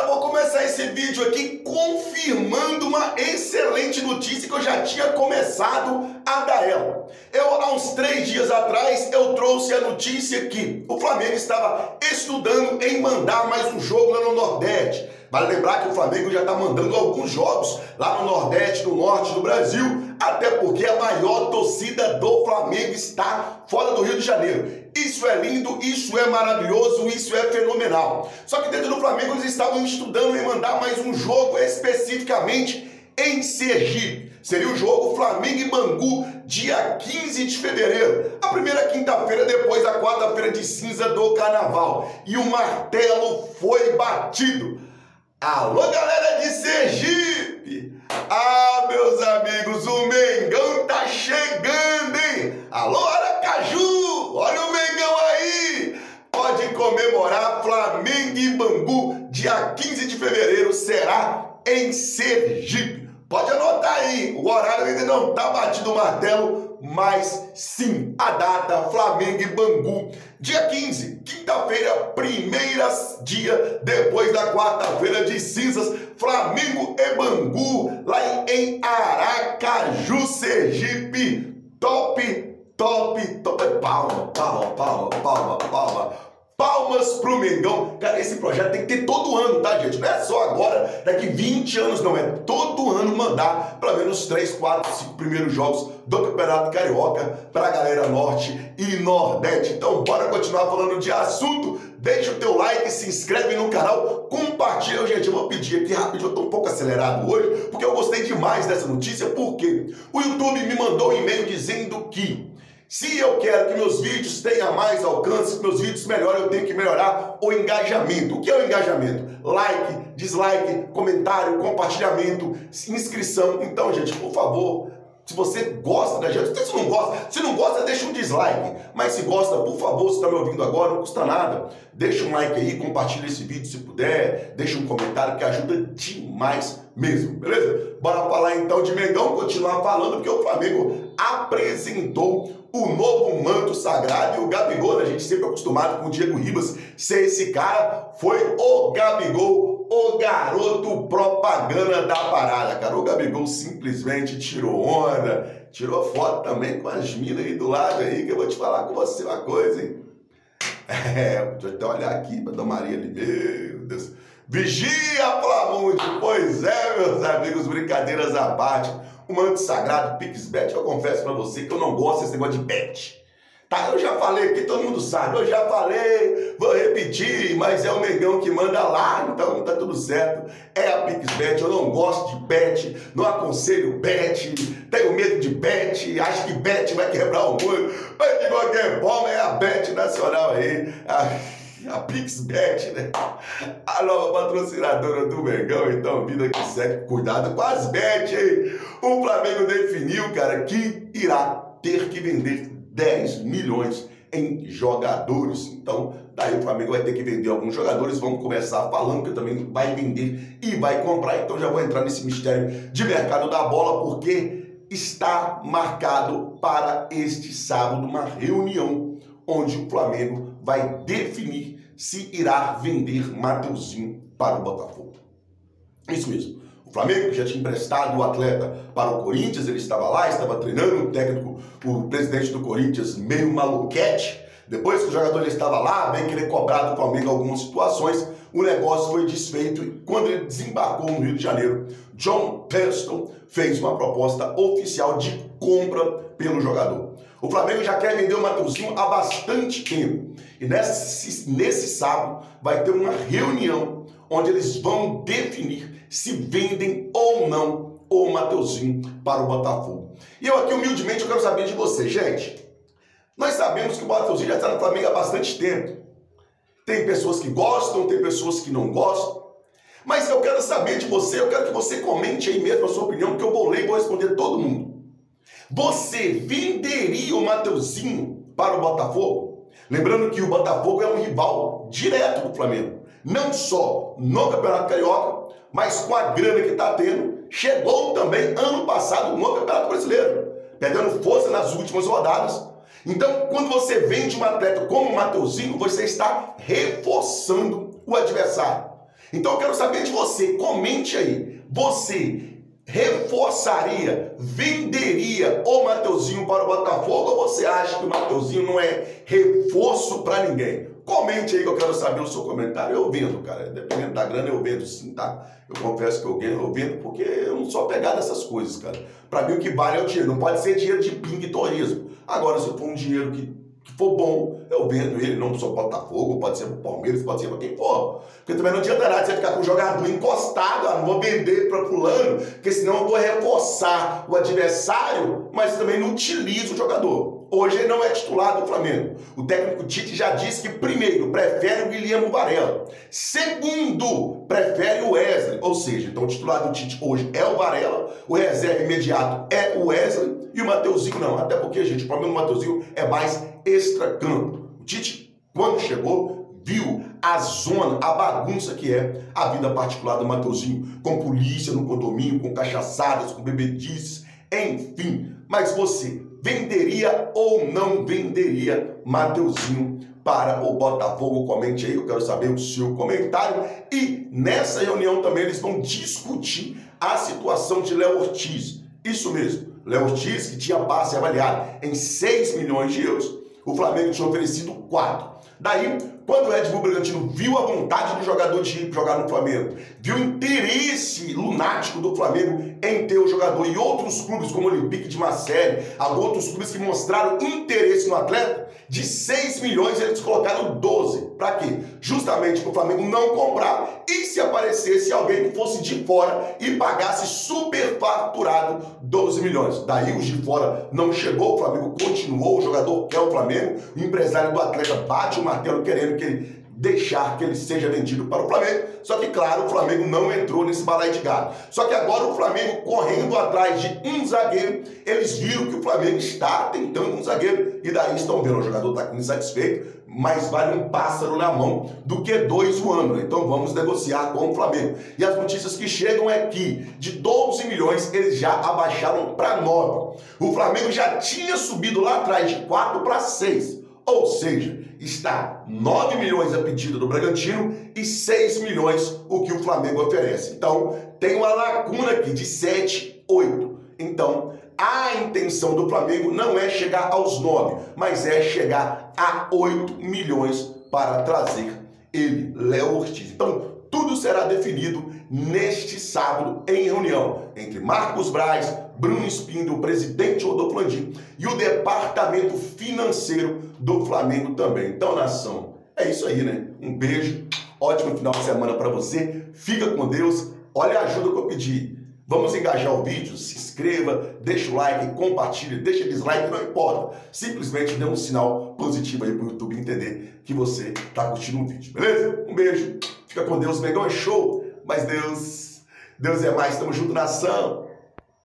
Galera, vou começar esse vídeo aqui confirmando uma excelente notícia que eu já tinha começado a dar ela. Há uns 3 dias atrás, eu trouxe a notícia que o Flamengo estava estudando em mandar mais um jogo lá no Nordeste. Vale lembrar que o Flamengo já está mandando alguns jogos lá no Nordeste, no Norte do Brasil, até porque a maior torcida do Flamengo está fora do Rio de Janeiro. Isso é lindo, isso é maravilhoso, isso é fenomenal. Só que dentro do Flamengo eles estavam estudando em mandar mais um jogo especificamente em Sergipe. Seria o jogo Flamengo e Bangu, dia 15 de fevereiro. A primeira quinta-feira depois da quarta-feira de cinza do Carnaval. E o martelo foi batido. Alô, galera de Sergipe! Ah, meus amigos, o Mengão tá chegando, hein? Alô, Aracaju! Olha o Mengão aí! Pode comemorar Flamengo e Bangu, dia 15 de fevereiro, será em Sergipe. Pode anotar aí, o horário ainda não tá batido o martelo, mas sim, a data Flamengo e Bangu, dia 15, quinta-feira, primeiro dia depois da quarta-feira de cinzas, Flamengo e Bangu, lá em Aracaju, Sergipe. Top. Palmas pro Mengão. Cara, esse projeto tem que ter todo ano, tá, gente? Não é só agora, daqui 20 anos, não. É todo ano mandar pelo menos 3, 4, 5 primeiros jogos do Campeonato Carioca pra galera Norte e Nordeste. Então, bora continuar falando de assunto. Deixa o teu like, se inscreve no canal, compartilha. Gente, eu vou pedir aqui rapidinho, eu tô um pouco acelerado hoje, porque eu gostei demais dessa notícia, porque o YouTube me mandou um e-mail dizendo que se eu quero que meus vídeos tenham mais alcance, que meus vídeos melhorem, eu tenho que melhorar o engajamento. O que é o engajamento? Like, dislike, comentário, compartilhamento, inscrição. Então, gente, por favor, se você gosta da gente, se não gosta, deixa um dislike. Mas se gosta, por favor, se está me ouvindo agora, não custa nada. Deixa um like aí, compartilha esse vídeo se puder, deixa um comentário que ajuda demais mesmo, beleza? Bora falar então de Mengão, continuar falando, porque o Flamengo apresentou o novo manto sagrado e o Gabigol, a gente sempre acostumado com o Diego Ribas ser esse cara, foi o Gabigol, o garoto propaganda da parada, cara. O Gabigol simplesmente tirou onda, tirou foto também com as minas aí do lado aí, que eu vou te falar com você uma coisa, hein? Deixa eu até olhar aqui pra Dona Maria ali, meu Deus. Vigia, Flamundi! Pois é, meus amigos, brincadeiras à parte. O manto sagrado PixBet, eu confesso pra você que eu não gosto desse negócio de bet. Tá, eu já falei aqui, todo mundo sabe, eu já falei, vou repetir, mas é o Mengão que manda lá, então tá tudo certo. É a PixBet, eu não gosto de bet, não aconselho bet, tenho medo de bet, acho que bet vai quebrar o mundo, mas de qualquer forma é a bet nacional aí, a PixBet, né? A nova patrocinadora do Mengão, então, vida que segue, cuidado com as bet, hein? O Flamengo definiu, cara, que irá ter que vender 10 milhões em jogadores. Então, daí o Flamengo vai ter que vender alguns jogadores. Vamos começar falando que também vai vender e vai comprar. Então, já vou entrar nesse mistério de mercado da bola, porque está marcado para este sábado uma reunião onde o Flamengo vai definir se irá vender Mateuzinho para o Botafogo. Isso mesmo. O Flamengo, que já tinha emprestado o atleta para o Corinthians, ele estava lá, estava treinando, o técnico, o presidente do Corinthians, meio maluquete. Depois que o jogador estava lá, bem querer cobrar do Flamengo algumas situações, o negócio foi desfeito e quando ele desembarcou no Rio de Janeiro, John Preston fez uma proposta oficial de compra pelo jogador. O Flamengo já quer vender o Mateuzinho há bastante tempo. E nesse sábado vai ter uma reunião onde eles vão definir se vendem ou não o Mateuzinho para o Botafogo. E eu aqui, humildemente, eu quero saber de você, gente. Nós sabemos que o Mateuzinho já está no Flamengo há bastante tempo. Tem pessoas que gostam, tem pessoas que não gostam. Mas eu quero saber de você, eu quero que você comente aí mesmo a sua opinião, porque eu vou ler e vou responder todo mundo. Você venderia o Mateuzinho para o Botafogo? Lembrando que o Botafogo é um rival direto do Flamengo. Não só no Campeonato Carioca, mas com a grana que está tendo, chegou também ano passado no Campeonato Brasileiro, pegando força nas últimas rodadas. Então, quando você vende um atleta como o Mateuzinho, você está reforçando o adversário. Então eu quero saber de você, comente aí, você reforçaria, venderia o Mateuzinho para o Botafogo ou você acha que o Mateuzinho não é reforço para ninguém? Comente aí que eu quero saber o seu comentário. Eu vendo, cara, dependendo da grana eu vendo sim, tá? Eu confesso que eu vendo porque eu não sou apegado a essas coisas, cara. Para mim o que vale é o dinheiro, não pode ser dinheiro de pingue e torresmo. Agora, se for um dinheiro que for bom, eu vendo ele, não só Botafogo, pode ser pro Palmeiras, pode ser pra quem for. Porque também não adianta nada você ficar com o jogador encostado, não vou vender para fulano, porque senão eu vou reforçar o adversário, mas também não utilizo o jogador. Hoje ele não é titular do Flamengo. O técnico Tite já disse que, primeiro, prefere o Guilherme Varela. Segundo, prefere o Wesley. Ou seja, então o titular do Tite hoje é o Varela, o reserva imediato é o Wesley e o Mateuzinho não. Até porque, gente, o problema do Mateuzinho é mais extracampo. O Tite, quando chegou, viu a zona, a bagunça que é a vida particular do Mateuzinho, com polícia no condomínio, com cachaçadas, com bebedices, enfim. Mas você venderia ou não venderia Mateuzinho para o Botafogo? Comente aí, eu quero saber o seu comentário. E nessa reunião também eles vão discutir a situação de Léo Ortiz. Isso mesmo, Léo Ortiz, que tinha passe avaliado em 6 milhões de euros, o Flamengo tinha oferecido 4. Daí, quando o Red Bull Bragantino viu a vontade do jogador de jogar no Flamengo, viu o interesse lunático do Flamengo em ter o jogador, e outros clubes como o Olympique de Marseille, outros clubes que mostraram interesse no atleta, de 6 milhões eles colocaram 12. Para quê? Justamente para o Flamengo não comprar e se aparecesse alguém que fosse de fora e pagasse superfaturado 12 milhões. Daí os de fora não chegou, o Flamengo continuou, o jogador quer o Flamengo, o empresário do atleta bate o martelo querendo que ele deixar que ele seja vendido para o Flamengo, só que, claro, o Flamengo não entrou nesse balaio de gado. Só que agora o Flamengo correndo atrás de um zagueiro, eles viram que o Flamengo está tentando um zagueiro, e daí estão vendo, o jogador está insatisfeito, mas vale um pássaro na mão do que 2 voando. Então vamos negociar com o Flamengo. E as notícias que chegam é que de 12 milhões eles já abaixaram para 9. O Flamengo já tinha subido lá atrás de 4 para 6. Ou seja, está 9 milhões a pedido do Bragantino e 6 milhões o que o Flamengo oferece. Então, tem uma lacuna aqui de 7, 8. Então, a intenção do Flamengo não é chegar aos 9, mas é chegar a 8 milhões para trazer ele, Léo Ortiz. Então, tudo será definido neste sábado em reunião entre Marcos Braz, Bruno Espindo, o presidente Rodolfo Landim e o departamento financeiro do Flamengo também. Então, nação, é isso aí, né? Um beijo, ótimo final de semana para você, fica com Deus, olha a ajuda que eu pedi. Vamos engajar o vídeo, se inscreva, deixa o like, compartilhe, deixa dislike, não importa. Simplesmente dê um sinal positivo aí para o YouTube entender que você está curtindo o vídeo, beleza? Um beijo, fica com Deus, Mengão é show, mas Deus é mais, tamo junto, nação.